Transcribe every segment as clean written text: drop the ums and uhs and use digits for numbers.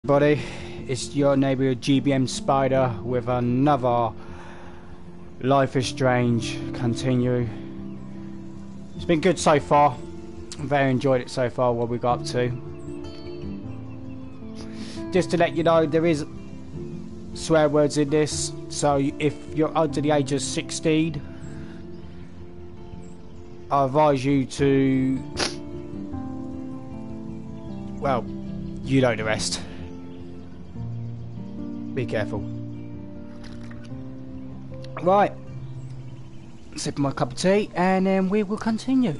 Everybody, it's your neighbour GBM Spider with another Life is Strange continue. It's been good so far. I very enjoyed it so far. What we got up to. Just to let you know, there is swear words in this, so if you're under the age of 16, I advise you to, well, you know the rest. Be careful. Right. Sip my cup of tea and then we will continue.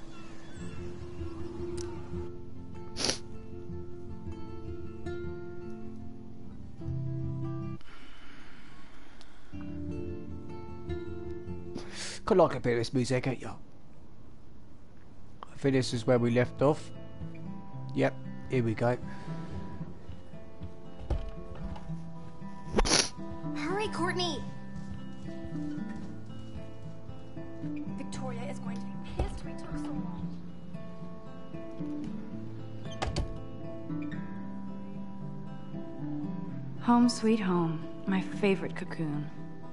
Could like a bit of this music, ain't you? I think this is where we left off. Yep, here we go. Hurry, Courtney! Victoria is going to be pissed we took so long. Home sweet home, my favorite cocoon.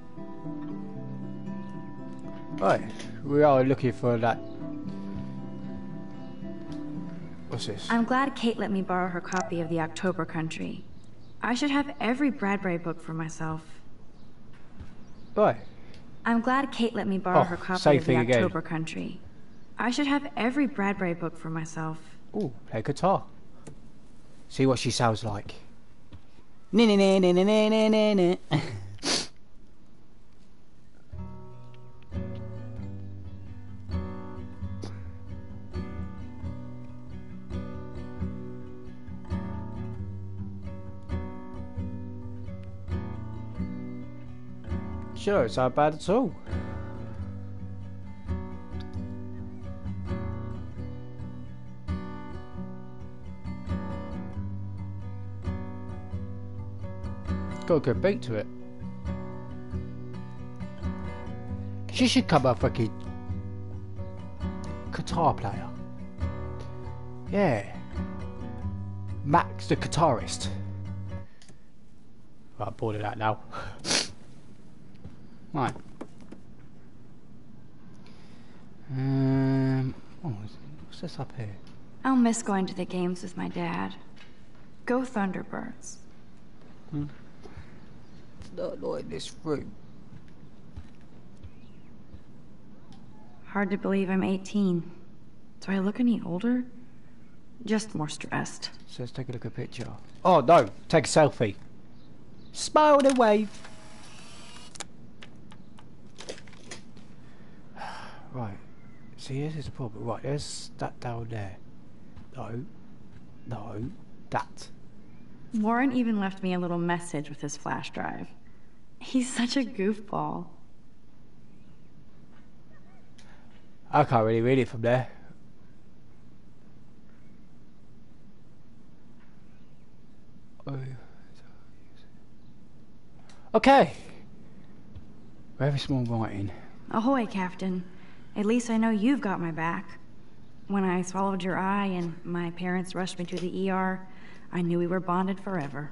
Right, we are looking for that. What's this? I'm glad Kate let me borrow her copy of The October Country. I should have every Bradbury book for myself. Right. I'm glad Kate let me borrow her copy of The again. October Country. I should have every Bradbury book for myself. Ooh, play guitar. See what she sounds like. Sure, it's not bad at all. Got a good beat to it. She should come up like a guitar player. Yeah. Max the guitarist. Right, I'm bored of that now. Right. What's this up here? I'll miss going to the games with my dad. Go Thunderbirds. It's not like this room. Hard to believe I'm 18. Do I look any older? Just more stressed. So let's take a look at a picture. Oh no, take a selfie. Smile and wave. Right, see, this is the problem. Right, there's that down there. No, that. Warren even left me a little message with his flash drive. He's such a goofball. I can't really read it from there. Okay. Very small writing. Ahoy, Captain. At least I know you've got my back. When I swallowed your eye and my parents rushed me to the ER, I knew we were bonded forever.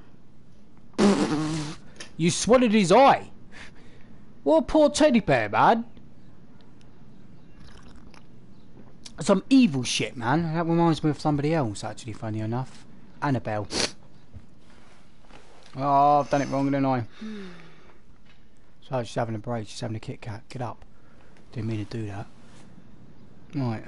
You swallowed his eye? What a poor teddy bear, man. Some evil shit, man. That reminds me of somebody else, actually, funny enough. Annabelle. Oh, I've done it wrong, didn't I? So she's having a break. She's having a Kit Kat. Get up. Didn't mean to do that. Right,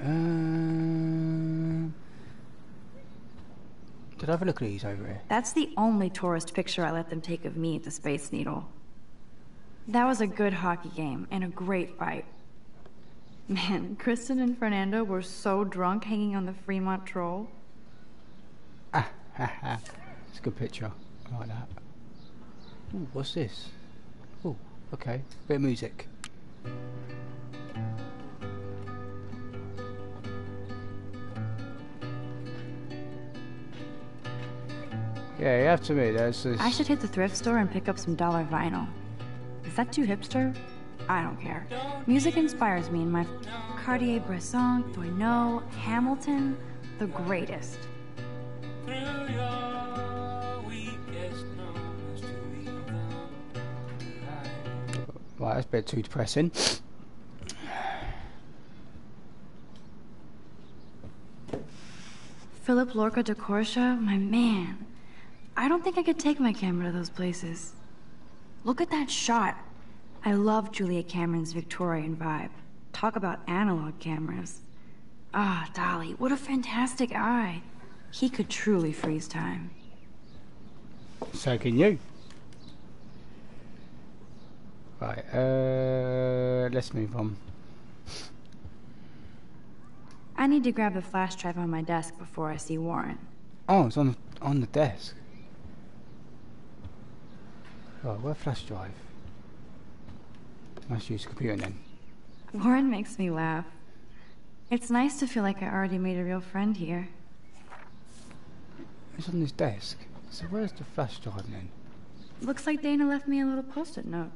did I have a look at these over here? That's the only tourist picture I let them take of me at the Space Needle. That was a good hockey game and a great fight. Man, Kristen and Fernando were so drunk hanging on the Fremont Troll. It's a good picture. I like that. Ooh, what's this? Ooh, okay. Bit of music. Yeah, you have to admit, there's this... I should hit the thrift store and pick up some dollar vinyl. Is that too hipster? I don't care. Music inspires me, and my Cartier-Bresson, Doisneau, Hamilton, the greatest. Through your weak Right, that's a bit too depressing. Philip Lorca de Corsia, my man. I don't think I could take my camera to those places. Look at that shot. I love Juliet Cameron's Victorian vibe. Talk about analog cameras. Ah, Dolly, what a fantastic eye. He could truly freeze time. So can you. Right, let's move on. I need to grab the flash drive on my desk before I see Warren. Oh, it's on the desk. Right, where flash drive? Must use the computer then. Warren makes me laugh. It's nice to feel like I already made a real friend here. It's on this desk. So where's the flash drive then? Looks like Dana left me a little post-it note.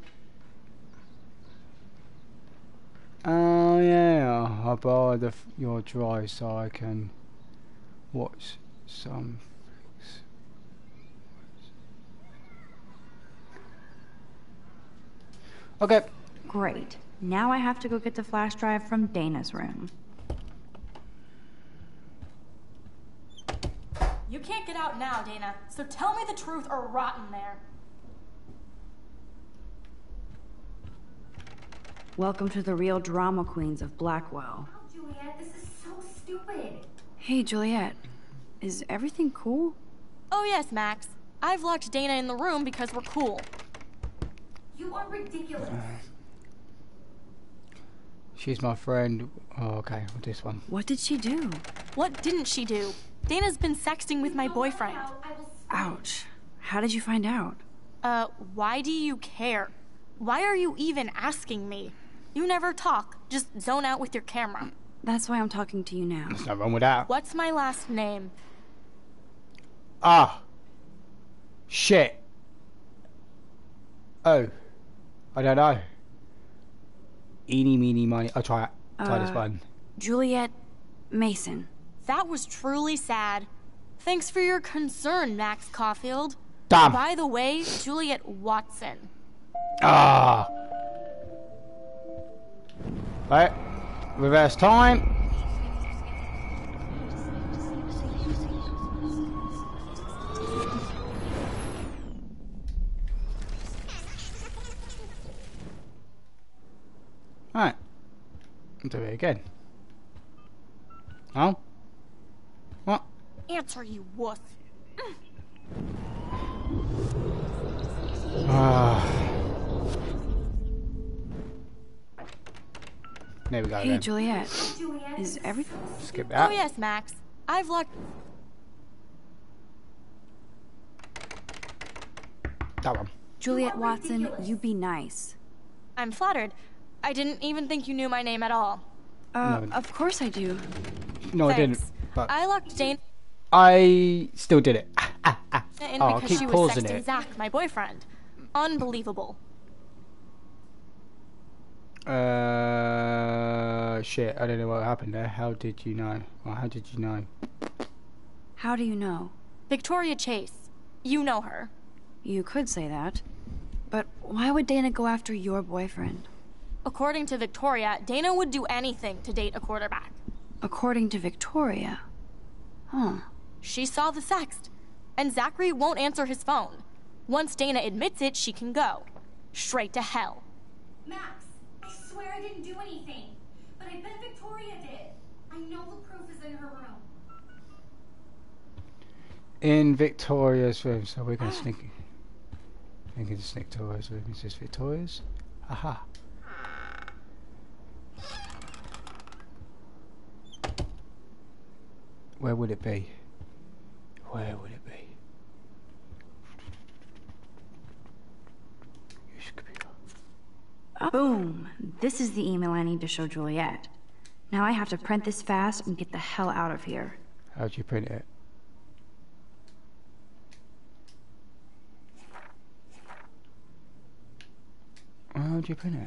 Oh yeah, I borrowed your drive so I can watch some flicks. Okay. Great. Now I have to go get the flash drive from Dana's room. You can't get out now, Dana, so tell me the truth or rot in there. Welcome to the real drama queens of Blackwell. Oh, Juliet, this is so stupid. Hey, Juliet. Is everything cool? Oh yes, Max. I've locked Dana in the room because we're cool. You are ridiculous. She's my friend. Oh, okay, with this one. What did she do? What didn't she do? Dana's been sexting with my boyfriend. Ouch. How did you find out? Why do you care? Why are you even asking me? You never talk, just zone out with your camera. That's why I'm talking to you now. There's nothing wrong with that. What's my last name? Ah. Shit. Oh. I don't know. Eeny, meeny, miny. I'll try it. Try this one. Juliet Mason. That was truly sad. Thanks for your concern, Max Caulfield. Damn. By the way, Juliet Watson. Ah. Right. Reverse time. Right. Do it again. Oh? What? Answer, you wuss. Ah. There we go. Hey, then. Juliet. Is everything... Skip that. Oh yes, Max. I've locked... That one. Juliet Watson, you be nice. I'm flattered. I didn't even think you knew my name at all. No. Of course I do. No, I Thanks. didn't. But I locked Dana I still did it. in Oh, I'll because keep she was pausing sexting it. Zach, my boyfriend. Unbelievable. Shit, I don't know what happened there. How did you know? Well, how did you know? How do you know? Victoria Chase. You know her. You could say that. But why would Dana go after your boyfriend? According to Victoria, Dana would do anything to date a quarterback. According to Victoria. Huh. She saw the sext, and Zachary won't answer his phone. Once Dana admits it, she can go. Straight to hell. Max, I swear I didn't do anything. But I bet Victoria did. I know the proof is in her room. In Victoria's room, so we're gonna sneak. We're gonna sneak Victoria's room. Is this Victoria's? Aha. Where would it be? Where would it be? Use computer. Boom. This is the email I need to show Juliet. Now I have to print this fast and get the hell out of here. How'd you print it? How'd you print it?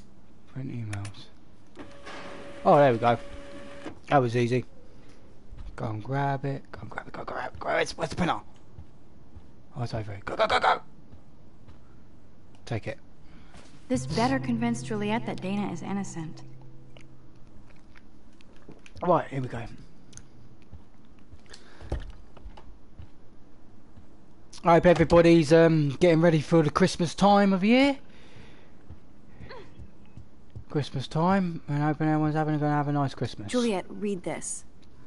Print emails. Oh, there we go. That was easy. Go and grab it. Go and grab it. Go grab it. Grab it. Where's the printer? Oh, it's over here. Go, go, go, go. Take it. This better convince Juliet that Dana is innocent. Right, here we go. I hope everybody's getting ready for the Christmas time of year. Christmas time, and hoping everyone's gonna have a nice Christmas. Juliet, read this.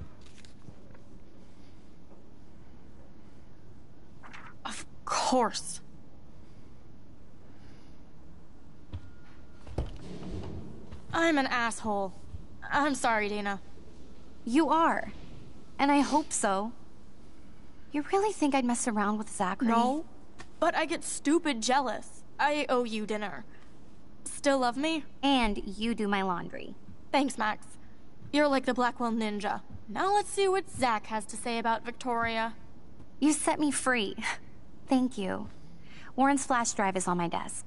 Of course. I'm an asshole. I'm sorry, Dana. You are. And I hope so. You really think I'd mess around with Zachary? No, but I get stupid jealous. I owe you dinner. Still love me? And you do my laundry. Thanks, Max. You're like the Blackwell Ninja. Now let's see what Zach has to say about Victoria. You set me free. Thank you. Warren's flash drive is on my desk.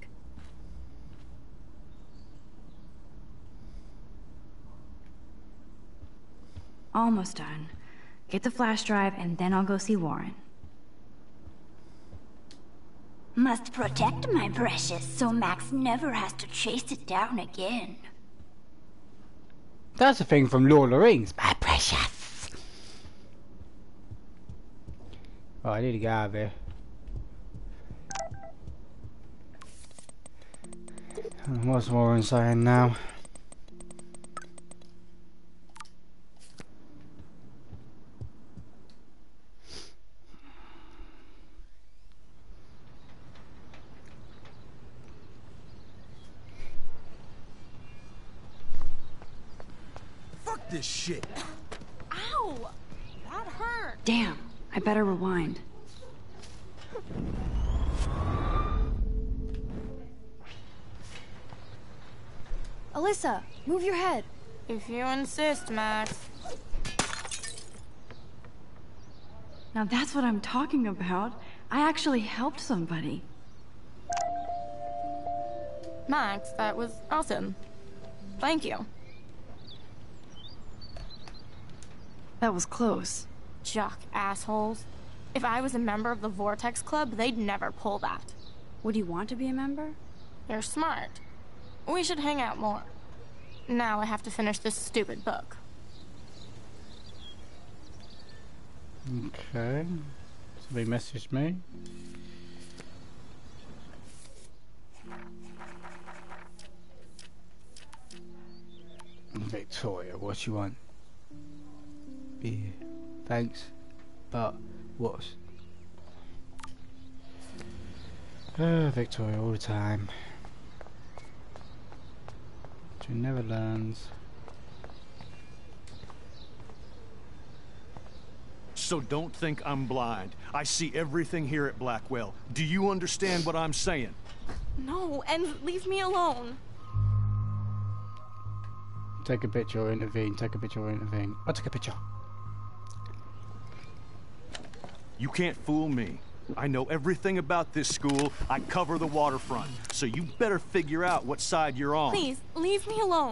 Almost done. Get the flash drive and then I'll go see Warren. Must protect my precious so Max never has to chase it down again. That's a thing from Lord of the Rings. My precious. Oh, I need to get out of here. What's Warren saying now? This shit. Ow! That hurt. Damn, I better rewind. Alyssa, move your head. If you insist, Max. Now that's what I'm talking about. I actually helped somebody. Max, that was awesome. Thank you. That was close. Jock assholes. If I was a member of the Vortex Club, they'd never pull that. Would you want to be a member? You're smart. We should hang out more. Now I have to finish this stupid book. Okay. Somebody messaged me. Victoria, what you want? Beer. Thanks. But what? Victoria all the time. To Netherlands. So don't think I'm blind. I see everything here at Blackwell. Do you understand what I'm saying? No, and leave me alone. Take a picture or intervene. Take a picture or intervene. I'll take a picture. You can't fool me. I know everything about this school. I cover the waterfront. So you better figure out what side you're on. Please, leave me alone.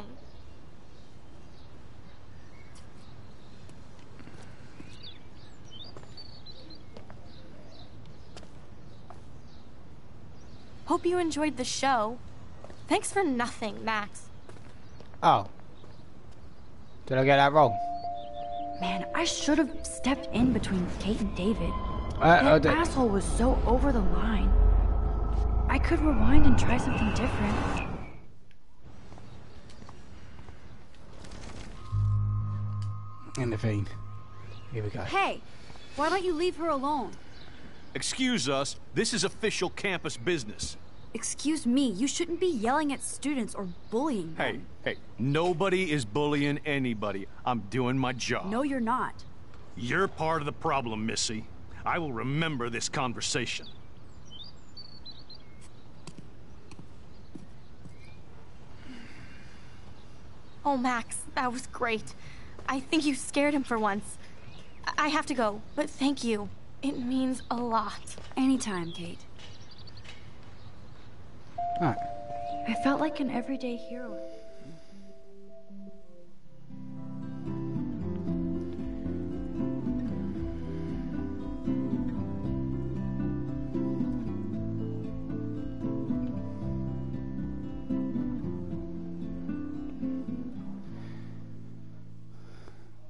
Hope you enjoyed the show. Thanks for nothing, Max. Oh. Did I get that wrong? Man, I should have stepped in between Kate and David. That asshole was so over the line. I could rewind and try something different. Intervene. Here we go. Hey, why don't you leave her alone? Excuse us, this is official campus business. Excuse me, you shouldn't be yelling at students or bullying them. Hey, nobody is bullying anybody. I'm doing my job. No, you're not. You're part of the problem, Missy. I will remember this conversation. Oh, Max, that was great. I think you scared him for once. I have to go, but thank you. It means a lot. Anytime, Kate. Alright. I felt like an everyday hero.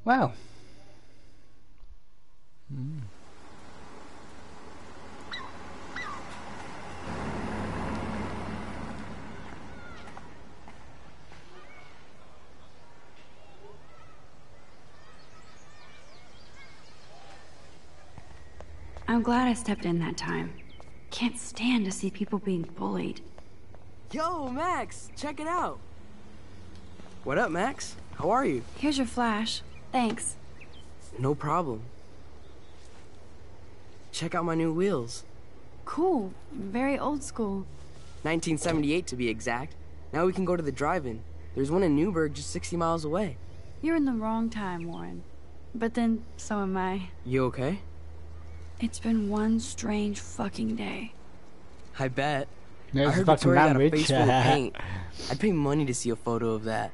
Well. I'm glad I stepped in that time. Can't stand to see people being bullied. Yo, Max, check it out. What up, Max? How are you? Here's your flash. Thanks. No problem. Check out my new wheels. Cool. Very old school. 1978 to be exact. Now we can go to the drive-in. There's one in Newburgh just 60 miles away. You're in the wrong time, Warren. But then, so am I. You okay? It's been one strange fucking day. I bet. There's I heard fucking Victoria got a language. face full of paint. I'd pay money to see a photo of that.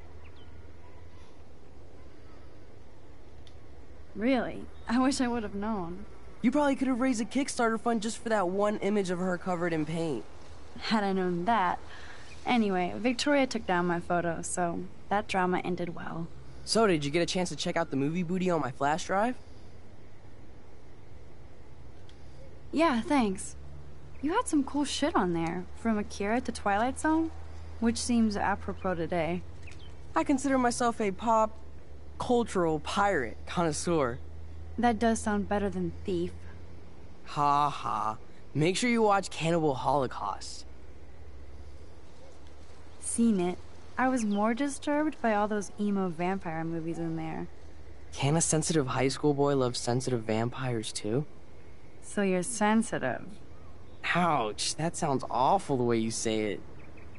Really? I wish I would have known. You probably could have raised a Kickstarter fund just for that one image of her covered in paint. Had I known that. Anyway, Victoria took down my photo, so that drama ended well. So, did you get a chance to check out the movie booty on my flash drive? Yeah, thanks. You had some cool shit on there, from Akira to Twilight Zone, which seems apropos today. I consider myself a pop cultural pirate connoisseur. That does sound better than thief. Ha ha. Make sure you watch Cannibal Holocaust. Seen it. I was more disturbed by all those emo vampire movies in there. Can a sensitive high school boy love sensitive vampires too? So you're sensitive. Ouch, that sounds awful the way you say it.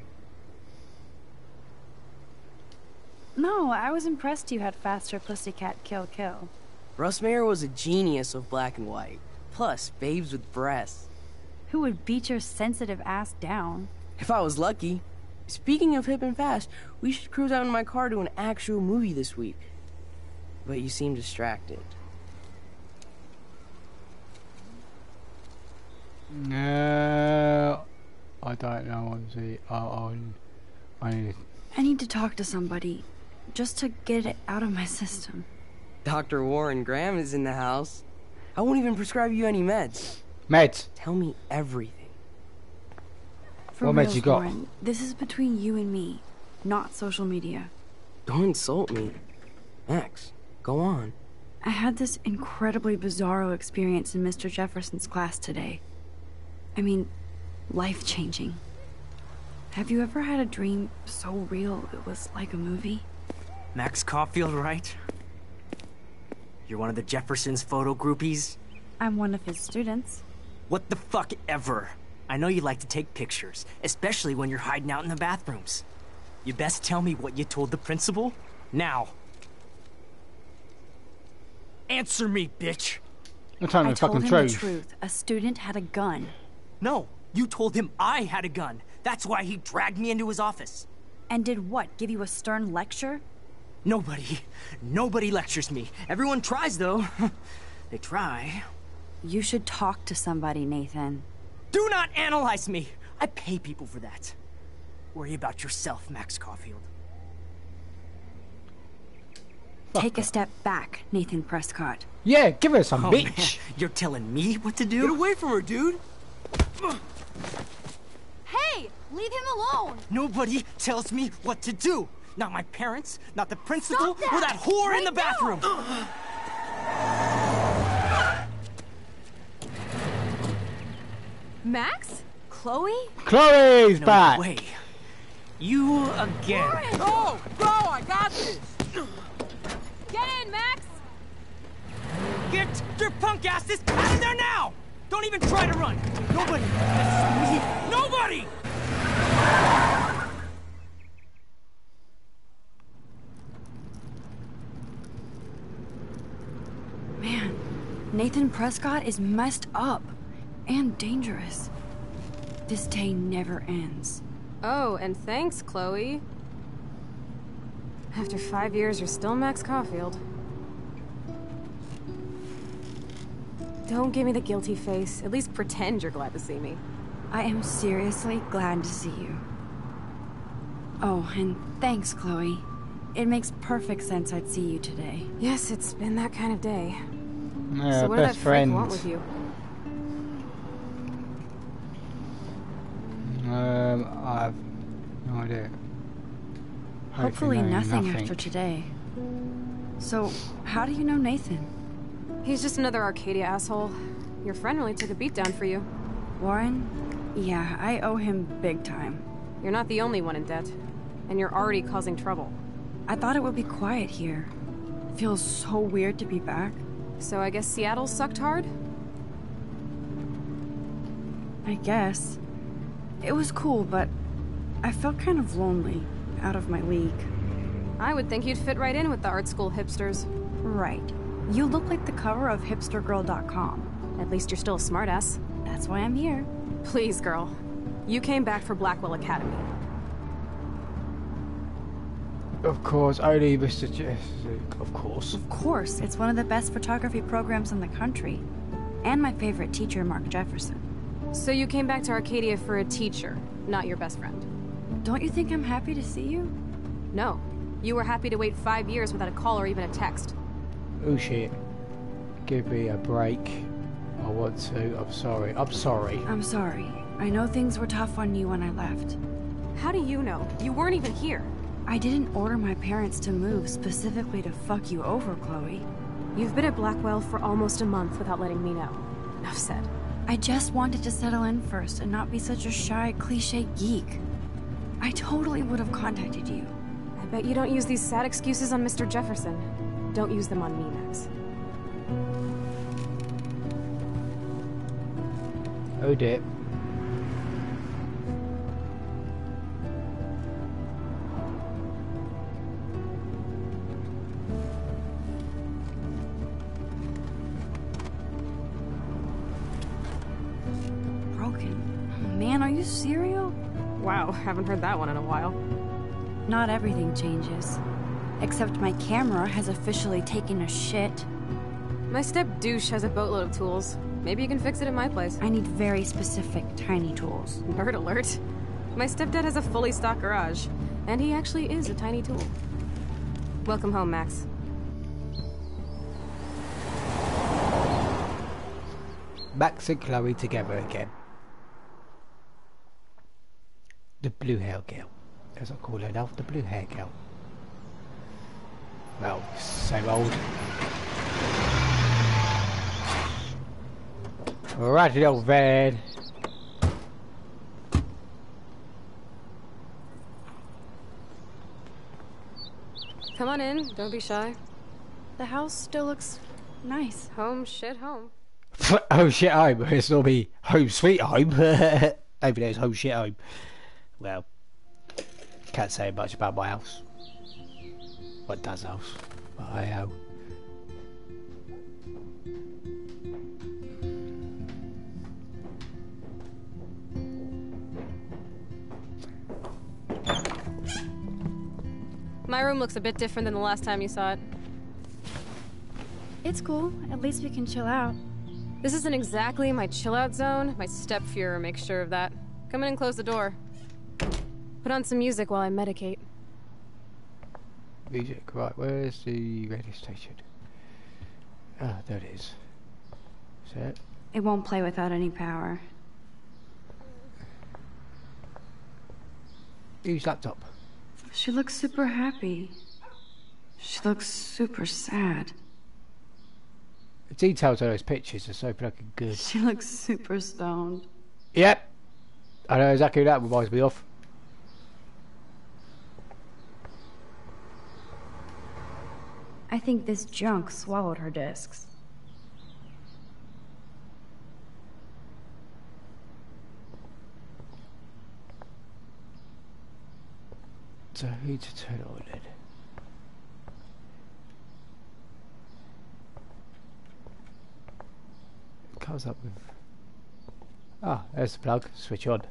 No, I was impressed you had faster Pussycat Kill Kill. Russ Meyer was a genius of black and white. Plus, babes with breasts. Who would beat your sensitive ass down? If I was lucky. Speaking of hip and fast, we should cruise out in my car to an actual movie this week. But you seem distracted. No, I don't know what to say. I need to talk to somebody, just to get it out of my system. Dr. Warren Graham is in the house. I won't even prescribe you any meds. Meds. Tell me everything. For What real, meds you got? Warren, this is between you and me, not social media. Don't insult me. Max, go on. I had this incredibly bizarro experience in Mr. Jefferson's class today. I mean, life-changing. Have you ever had a dream so real it was like a movie? Max Caulfield, right? You're one of the Jefferson's photo groupies? I'm one of his students. What the fuck ever? I know you like to take pictures, especially when you're hiding out in the bathrooms. You best tell me what you told the principal, now. Answer me, bitch! I'm telling I the told fucking him the truth. truth. A student had a gun. No, you told him I had a gun. That's why he dragged me into his office. And did what, give you a stern lecture? Nobody lectures me. Everyone tries, though. They try. You should talk to somebody, Nathan. Do not analyze me! I pay people for that. Worry about yourself, Max Caulfield. Take a step back, Nathan Prescott. Yeah, give her some, Oh, bitch. man, you're telling me what to do? Get away from her, dude! Hey! Leave him alone! Nobody tells me what to do. Not my parents, not the principal, Stop that! or that whore in the Right bathroom. Max? Chloe? Chloe's No back. way. You again. Go! Go! I got this! Get in, Max! Get your punk asses out of there now! Don't even try to run. Nobody. That's me. Nobody! Man, Nathan Prescott is messed up. And dangerous. This day never ends. Oh, and thanks, Chloe. After 5 years, you're still Max Caulfield. Don't give me the guilty face. At least pretend you're glad to see me. I am seriously glad to see you. Oh, and thanks, Chloe. It makes perfect sense I'd see you today. Yes, it's been that kind of day. Yeah, So what did that best Frank want friends. with you? I've no idea. Hopefully no, nothing after today. So, how do you know Nathan? He's just another Arcadia asshole. Your friend really took a beat down for you. Warren? Yeah, I owe him big time. You're not the only one in debt. And you're already causing trouble. I thought it would be quiet here. Feels so weird to be back. So I guess Seattle sucked hard? I guess. It was cool, but I felt kind of lonely, out of my league. I would think you'd fit right in with the art school hipsters. Right. You look like the cover of hipstergirl.com. At least you're still a smartass. That's why I'm here. Please, girl. You came back for Blackwell Academy. Of course, only Mr. Of course. Of course, it's one of the best photography programs in the country. And my favorite teacher, Mark Jefferson. So you came back to Arcadia for a teacher, not your best friend. Don't you think I'm happy to see you? No. You were happy to wait 5 years without a call or even a text. Oh shit. Give me a break. I want to. I'm sorry. I'm sorry. I'm sorry. I know things were tough on you when I left. How do you know? You weren't even here. I didn't order my parents to move specifically to fuck you over, Chloe. You've been at Blackwell for almost a month without letting me know. Enough said. I just wanted to settle in first and not be such a shy, cliche geek. I totally would have contacted you. I bet you don't use these sad excuses on Mr. Jefferson. Don't use them on me, Max. Oh dear. Broken? Man, are you serial? Wow, haven't heard that one in a while. Not everything changes. Except my camera has officially taken a shit. My step-douche has a boatload of tools. Maybe you can fix it at my place. I need very specific, tiny tools. Nerd alert. My stepdad has a fully stocked garage, and he actually is a tiny tool. Welcome home, Max. Max and Chloe together again. The blue hair girl, as I call her now, the blue hair girl. Well, same old. Right, little van. Come on in, don't be shy. The house still looks nice. Home, shit, home. Oh shit home, it's not be home sweet home. Maybe there's home shit home. Well, can't say much about my house. What does house? My house. My room looks a bit different than the last time you saw it. It's cool. At least we can chill out. This isn't exactly my chill-out zone. My step-Fuhrer makes sure of that. Come in and close the door. Put on some music while I medicate. Music, right, where's the radio station? Ah, there it is. Is that? It won't play without any power. Whose laptop? She looks super happy. She looks super sad. The details of those pictures are so fucking good. She looks super stoned. Yep. I know exactly who that reminds me of. I think this junk swallowed her discs. So who to turn it on then? It comes up with... Ah, there's the plug. Switch on.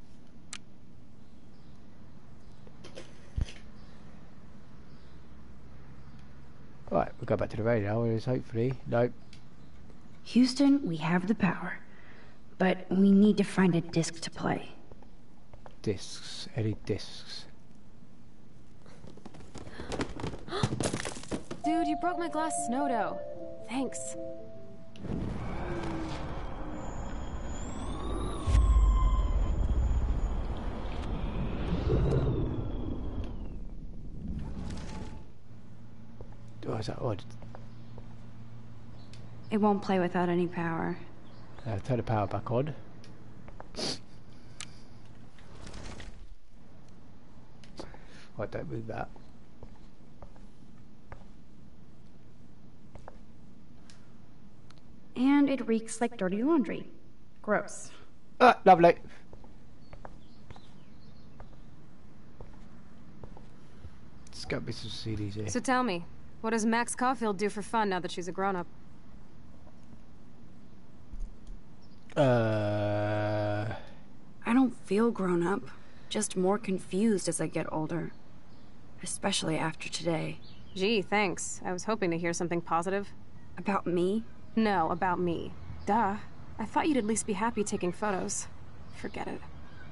Right, we'll go back to the radio, whereas hopefully... Nope. Houston, we have the power. But we need to find a disc to play. Discs. Any discs? Dude, you broke my glass snow dough. Thanks. Oh, is that odd? It won't play without any power. Turn the power back on. I don't move that. And it reeks like dirty laundry. Gross. Ah, lovely. There's got to be some CDs here. So tell me, what does Max Caulfield do for fun now that she's a grown-up? I don't feel grown up. Just more confused as I get older. Especially after today. Gee, thanks. I was hoping to hear something positive. About me? No, about me. Duh. I thought you'd at least be happy taking photos. Forget it.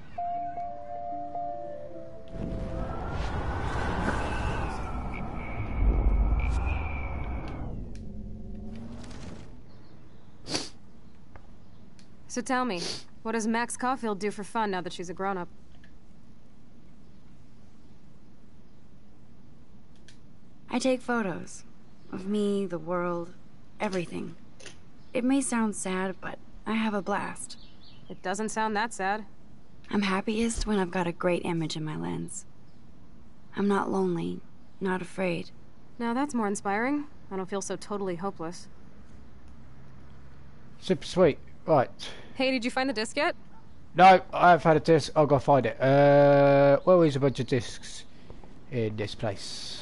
So tell me, what does Max Caulfield do for fun now that she's a grown-up? I take photos. Of me, the world, everything. It may sound sad, but I have a blast. It doesn't sound that sad. I'm happiest when I've got a great image in my lens. I'm not lonely, not afraid. Now that's more inspiring. I don't feel so totally hopeless. Super sweet. Right. Hey, did you find the disc yet? No, I've had a disc. I'll go find it. Well, is a bunch of discs in this place.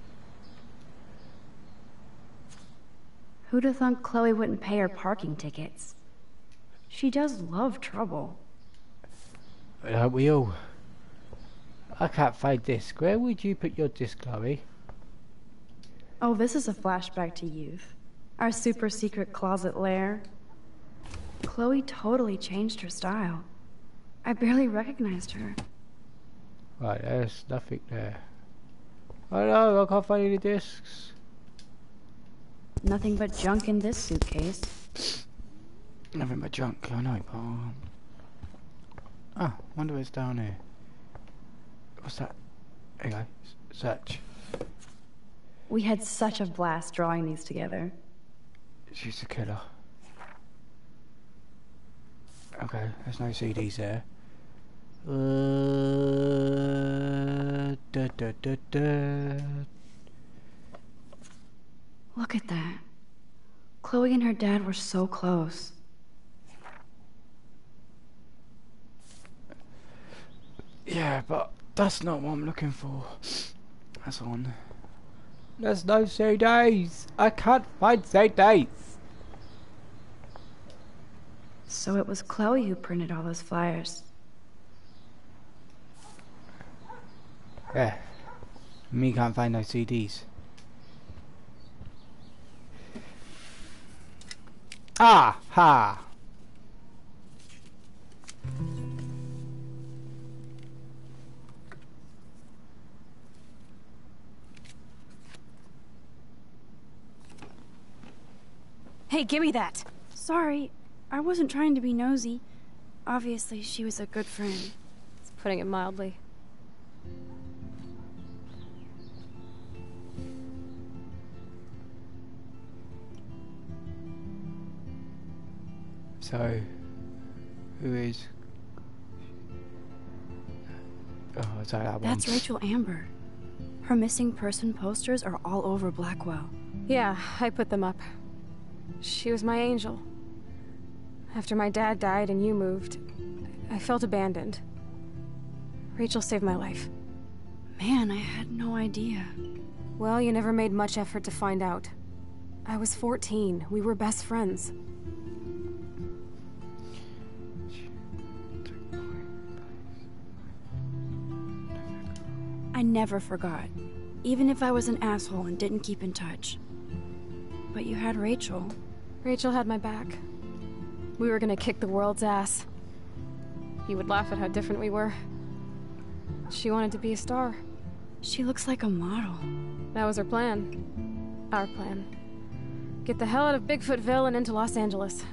Who'd have thought Chloe wouldn't pay her parking tickets? She does love trouble. Don't we all? I can't find disc. Where would you put your disc, Chloe? Oh, this is a flashback to youth. Our super secret closet lair. Chloe totally changed her style. I barely recognized her. Right, there's nothing there. Oh no, I can't find any discs. Nothing but junk in this suitcase. Nothing but junk, I know, but... Oh, wonder what's down here. What's that? There you go. Search. We had such a blast drawing these together. She's a killer. Okay, there's no CDs there. Look at that. Chloe and her dad were so close. Yeah, but that's not what I'm looking for. That's on. There's no CDs. I can't find CDs. So it was Chloe who printed all those flyers. Yeah. Me can't find no CDs. Ah! Ha! Hey, give me that! Sorry, I wasn't trying to be nosy. Obviously, she was a good friend. It's putting it mildly. So, who is... Oh, is that one? That's Rachel Amber. Her missing person posters are all over Blackwell. Yeah, I put them up. She was my angel. After my dad died and you moved, I felt abandoned. Rachel saved my life. Man, I had no idea. Well, you never made much effort to find out. I was 14. We were best friends. I never forgot. Even if I was an asshole and didn't keep in touch. But you had Rachel. Rachel had my back. We were gonna kick the world's ass. You would laugh at how different we were. She wanted to be a star. She looks like a model. That was her plan. Our plan. Get the hell out of Bigfootville and into Los Angeles.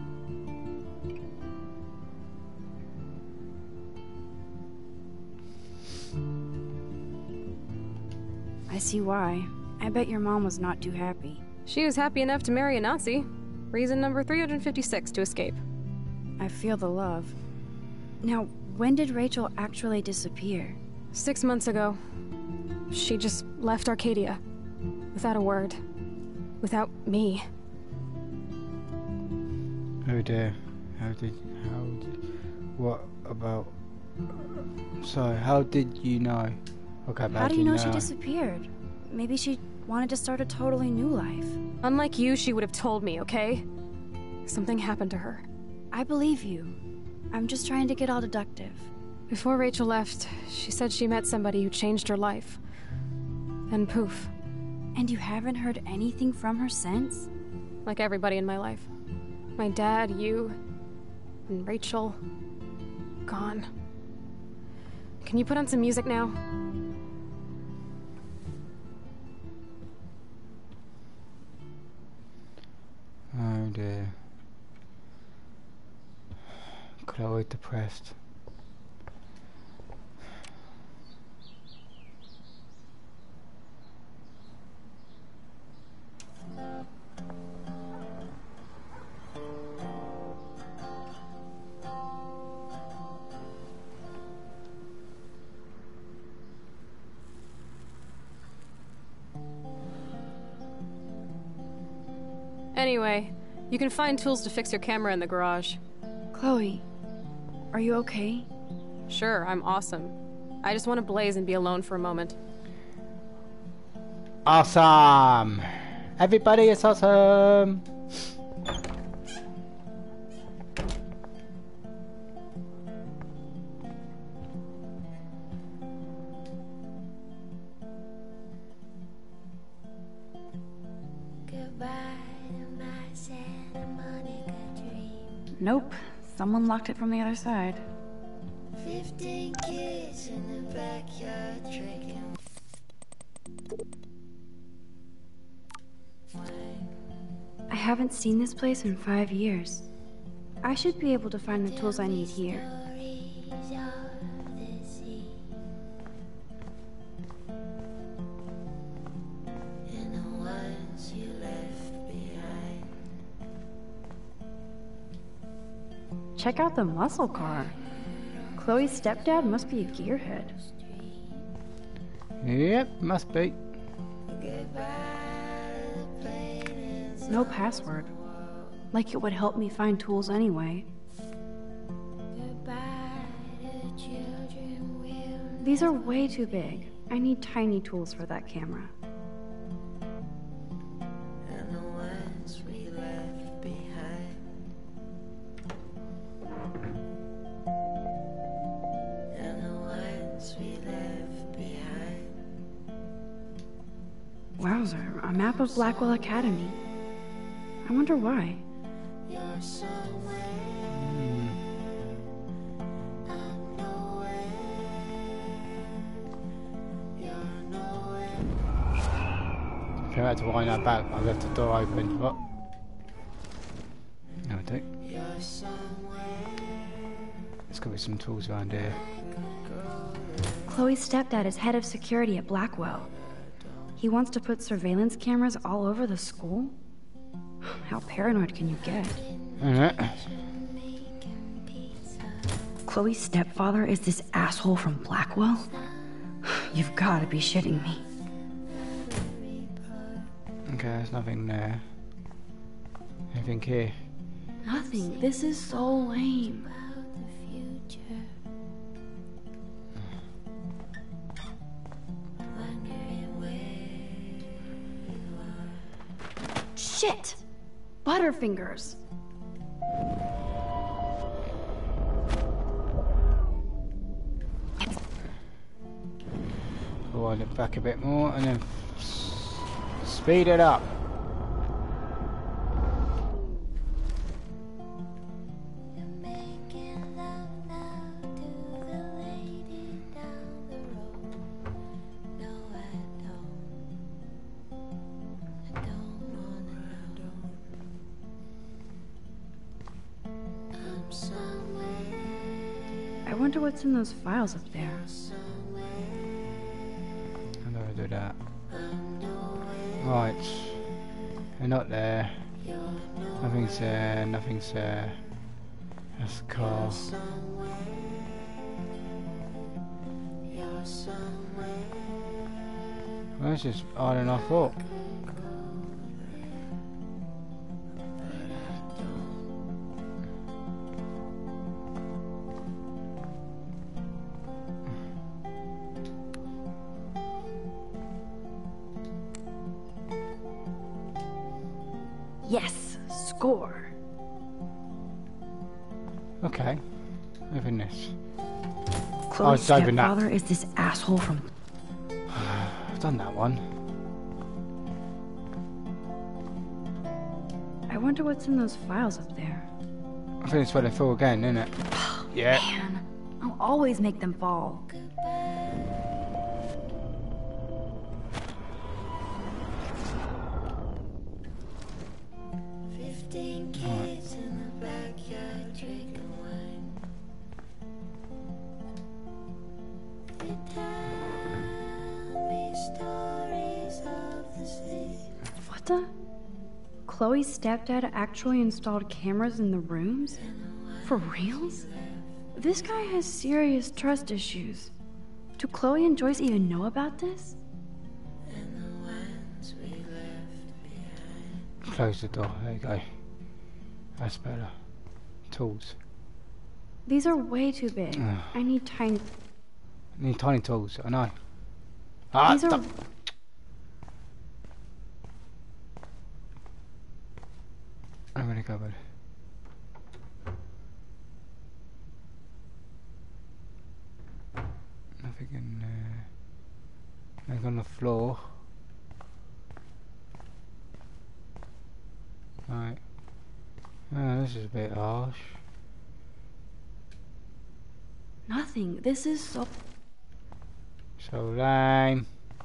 I see why. I bet your mom was not too happy. She was happy enough to marry a Nazi. Reason number 356 to escape. I feel the love. Now, when did Rachel actually disappear? 6 months ago. She just left Arcadia. Without a word. Without me. Oh dear. What about... So, how did you know? Okay, How do you know she disappeared? Maybe she wanted to start a totally new life. Unlike you, she would have told me, okay? Something happened to her. I believe you. I'm just trying to get all deductive. Before Rachel left, she said she met somebody who changed her life. Then poof. And you haven't heard anything from her since? Like everybody in my life. My dad, you, and Rachel. Gone. Can you put on some music now? Oh dear. Chloe depressed. Anyway, you can find tools to fix your camera in the garage. Chloe, are you okay? Sure, I'm awesome. I just want to blaze and be alone for a moment. Awesome! Everybody is awesome! Nope. Someone locked it from the other side. 15 kids in the backyard drinking. I haven't seen this place in 5 years. I should be able to find the tools I need here. Check out the muscle car. Chloe's stepdad must be a gearhead. Yep, must be. No password. Like it would help me find tools anyway. These are way too big. I need tiny tools for that camera. Wowzer, a map of Blackwell Academy. I wonder why. If I had to wind that back, I left the door open. What? No, I don't. There's gotta be some tools around here. Chloe's stepdad is head of security at Blackwell. He wants to put surveillance cameras all over the school? How paranoid can you get? Chloe's stepfather is this asshole from Blackwell? You've got to be shitting me. Okay, there's nothing there. Anything here? Nothing. This is so lame. Shit! Butterfingers! Wind it back a bit more and then speed it up. wonder what's in those files up there. I'm gonna do that. Right. They're not there. Nothing's there, nothing's there. That's the car. Well, that's just harder than I thought. Yes, score. Okay. Open this. Chloe's it's open that. stepfather is this asshole from... I've done that one. I wonder what's in those files up there. I think it's where they fall again, isn't it? Yeah. Man, I'll always make them fall. 15 kids in the backyard drinking wine. They tell me stories of the sea. What the? Chloe's stepdad actually installed cameras in the rooms? For reals? This guy has serious trust issues. Do Chloe and Joyce even know about this? And the ones we left behind. Close the door. There you go. That's better. Tools. These are way too big. I need tiny... Need tiny tools. I know. Ah, These are... I'm gonna go, buddy. Nothing in there. Nothing on the floor. Right. Oh, this is a bit harsh. Nothing. This is so... So lame.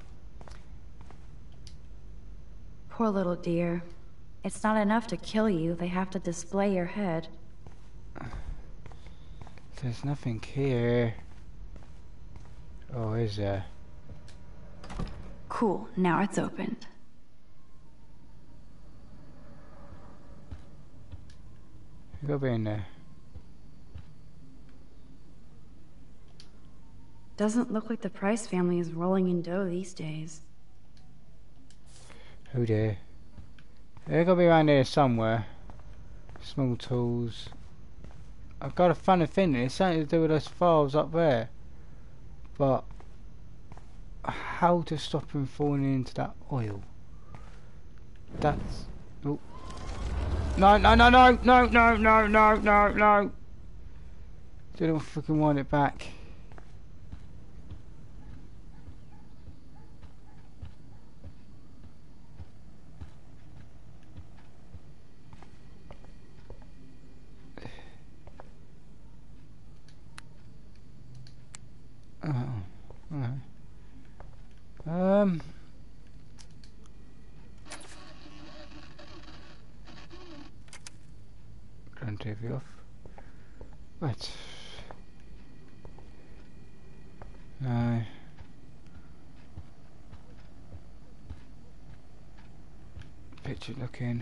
Poor little dear. It's not enough to kill you. They have to display your head. There's nothing here. Oh, is there? Cool. Now it's opened. You gotta be in there. Doesn't look like the Price family is rolling in dough these days. Who dare? They're gotta be around here somewhere. Small tools. I've got a funny feeling it's something to do with those files up there. But how to stop him falling into that oil? That's... Oh. No, no, no, no, no, no, no, no, no, no. Didn't freaking wind it back. Turn TV off. What? No. Picture looking.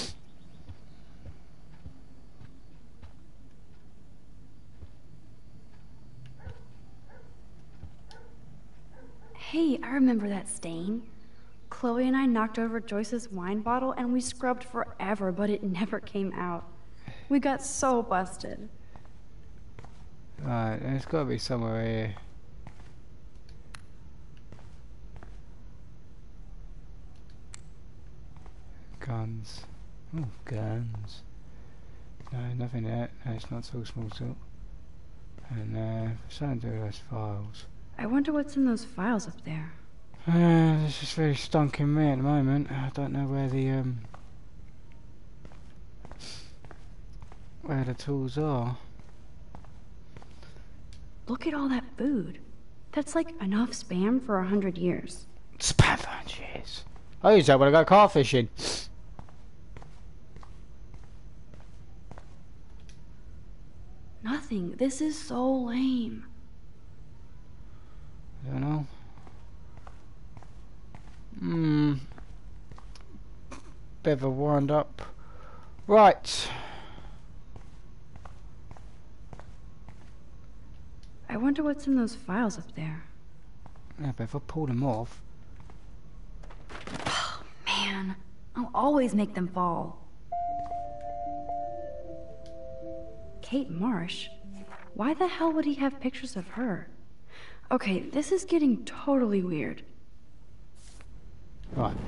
Hey, I remember that stain. Chloe and I knocked over Joyce's wine bottle and we scrubbed forever, but it never came out. We got so busted. Right, there's gotta be somewhere here. Guns. Oh, guns. No, nothing there. No, it's not so small too. And something to do with those files. I wonder what's in those files up there. This is very stunking me at the moment. I don't know where the tools are. Look at all that food. That's like enough Spam for 100 years. Spam for 100 years? I use that when I go car fishing. Nothing. happening? This is so lame. I don't know. Bit of a wind up. Right. I wonder what's in those files up there. Yeah, but if I pull them off... Oh, man. I'll always make them fall. Kate Marsh? Why the hell would he have pictures of her? Okay, this is getting totally weird. Right.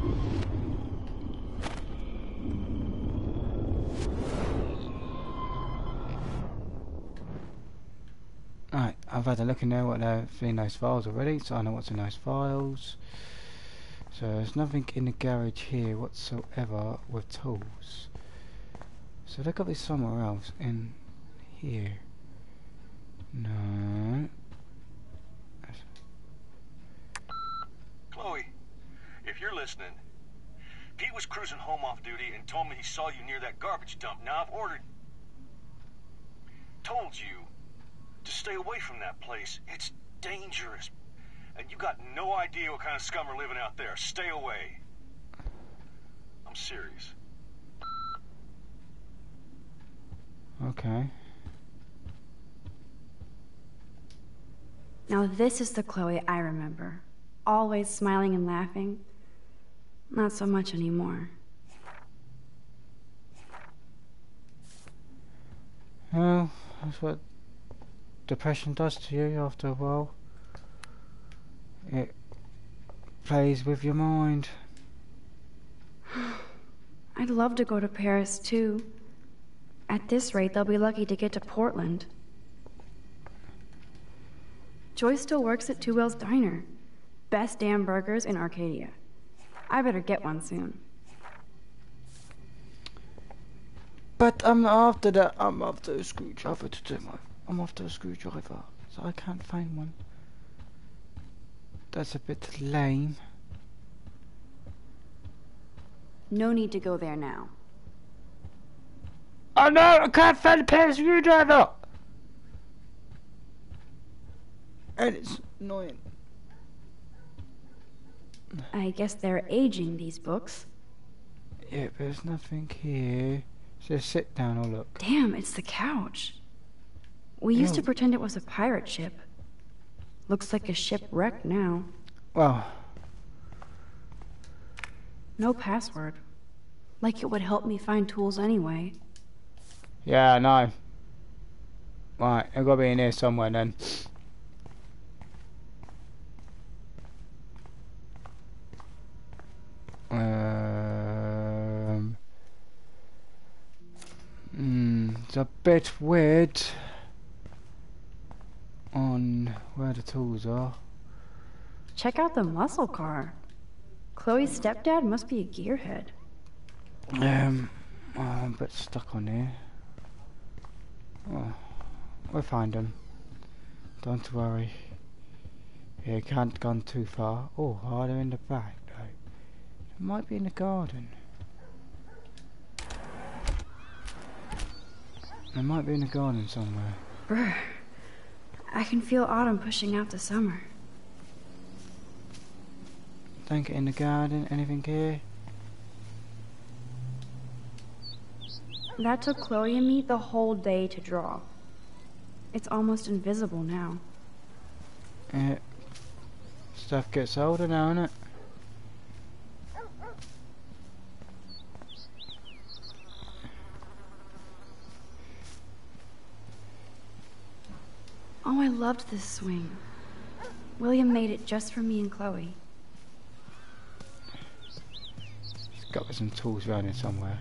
Right, I've had a look in there what they've in those files already, so I know what's in those files. So there's nothing in the garage here whatsoever with tools. So they've got this somewhere else in here. No. Chloe, if you're listening, Pete was cruising home off duty and told me he saw you near that garbage dump. Now I've told you to stay away from that place. It's dangerous. And you got no idea what kind of scum are living out there. Stay away. I'm serious. Okay. Now this is the Chloe I remember. Always smiling and laughing. Not so much anymore. Well, that's what depression does to you after a while. It plays with your mind. I'd love to go to Paris too. At this rate, they'll be lucky to get to Portland. Joyce still works at Two Whales Diner. Best damn burgers in Arcadia. I better get one soon. But I'm after that. I'm after a screwdriver to do my. I'm after a screwdriver, so I can't find one. That's a bit lame. No need to go there now. Oh no! I can't find a pair of screwdriver. And it's annoying. I guess they're aging, these books. Yeah, but there's nothing here. Just sit down or look. Damn, it's the couch. We used to pretend it was a pirate ship. Looks like a shipwreck now. Well. No password. Like it would help me find tools anyway. Yeah, I know. Right, I've got to be in here somewhere then. It's a bit weird on where the tools are. Check out the muscle car. Chloe's stepdad must be a gearhead. I'm a bit stuck on here. Oh, we'll find them. Don't worry. You can't gone too far. Oh, they're in the back though. It might be in the garden. They might be in the garden somewhere. Brr. I can feel autumn pushing out the summer. Don't get in the garden. Anything here? That took Chloe and me the whole day to draw. It's almost invisible now. Yeah. Stuff gets older now, innit? Oh, I loved this swing. William made it just for me and Chloe. He's got some tools around here somewhere.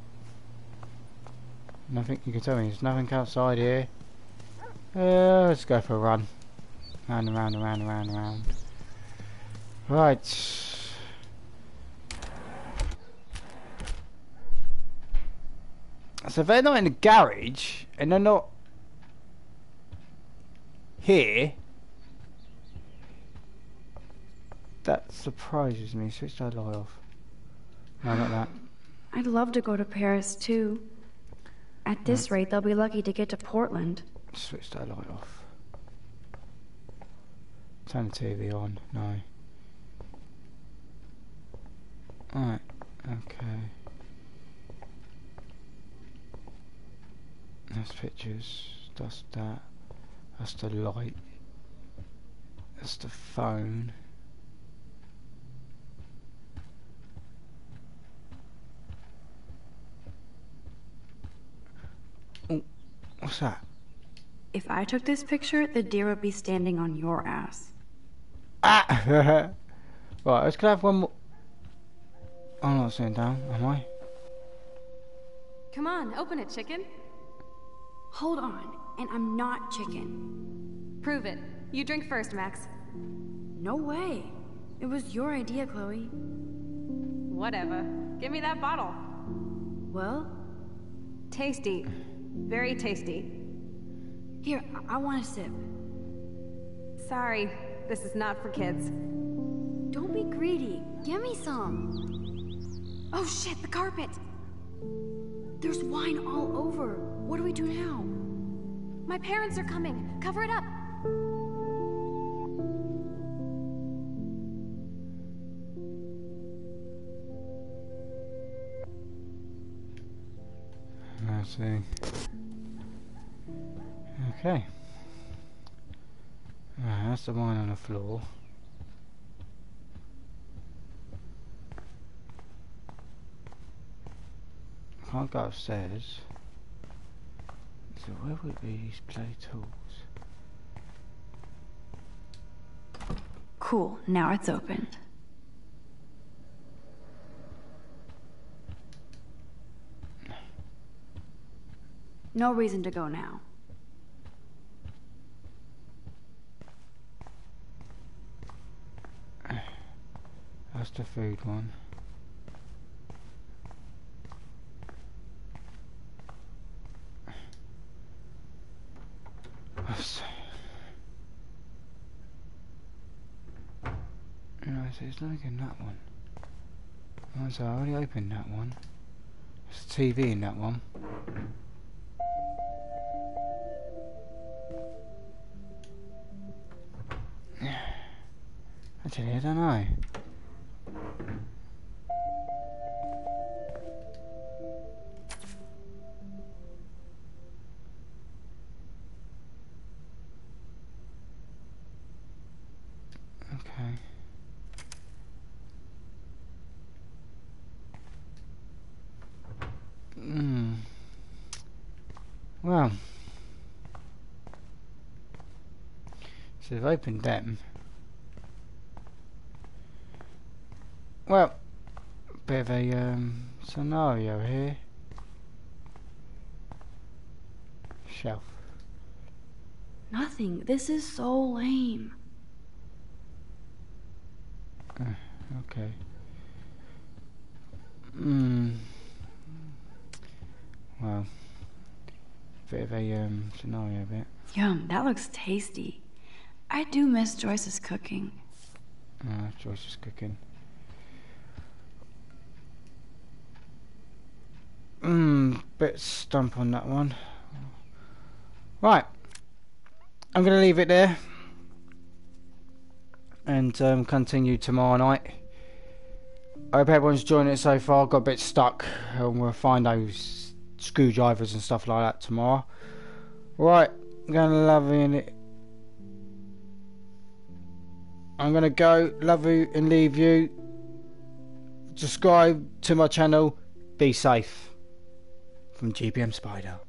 Nothing, you can tell me there's nothing outside here. Let's go for a run. Round and round and round and round and round. Right. So they're not in the garage, and they're not here. That surprises me. Switch that light off. No, not that. I'd love to go to Paris too. At this rate, they'll be lucky to get to Portland. Switch that light off. Turn the TV on. No. Alright. Okay. That's pictures. That's that. That's the light. That's the phone. Oh, what's that? If I took this picture, the deer would be standing on your ass. Ah! Right, let's have one more. I'm not sitting down, am I? Come on, open it, chicken. Hold on, and I'm not chicken. Prove it. You drink first, Max. No way. It was your idea, Chloe. Whatever. Give me that bottle. Well? Tasty. Very tasty. Here, I want a sip. Sorry, this is not for kids. Don't be greedy. Give me some. Oh shit, the carpet! There's wine all over. What do we do now? My parents are coming. Cover it up. I see. Okay. That's the wine on the floor. Can't go upstairs. So where would be these play tools? Cool, now it's opened. No reason to go now. That's the food one. No, so there's nothing in that one. Oh, so I already opened that one. There's a TV in that one. Actually, I don't know. Okay. Well, so they've opened them. Well, bit of a scenario here. Shelf. Nothing. This is so lame. Okay. Well, bit of a scenario bit. Yum, that looks tasty. I do miss Joyce's cooking. Joyce is cooking. Bit stump on that one. Right. I'm going to leave it there. And continue tomorrow night. I hope everyone's enjoying it so far. Got a bit stuck. And we'll find those screwdrivers and stuff like that tomorrow. Right. I'm going to love you. I'm going to go. Love you and leave you. Subscribe to my channel. Be safe. From GBM Spider.